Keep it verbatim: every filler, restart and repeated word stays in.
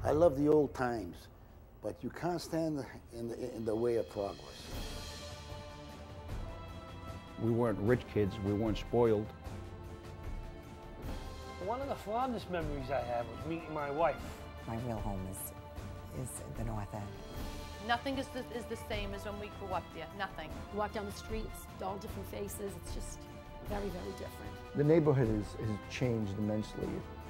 I love the old times, but you can't stand in the, in the way of progress. We weren't rich kids, we weren't spoiled. One of the fondest memories I have was meeting my wife. My real home is, is the North End. Nothing is the, is the same as when we grew up there, nothing. You walk down the streets, all different faces, it's just very, very different. The neighborhood has, has changed immensely.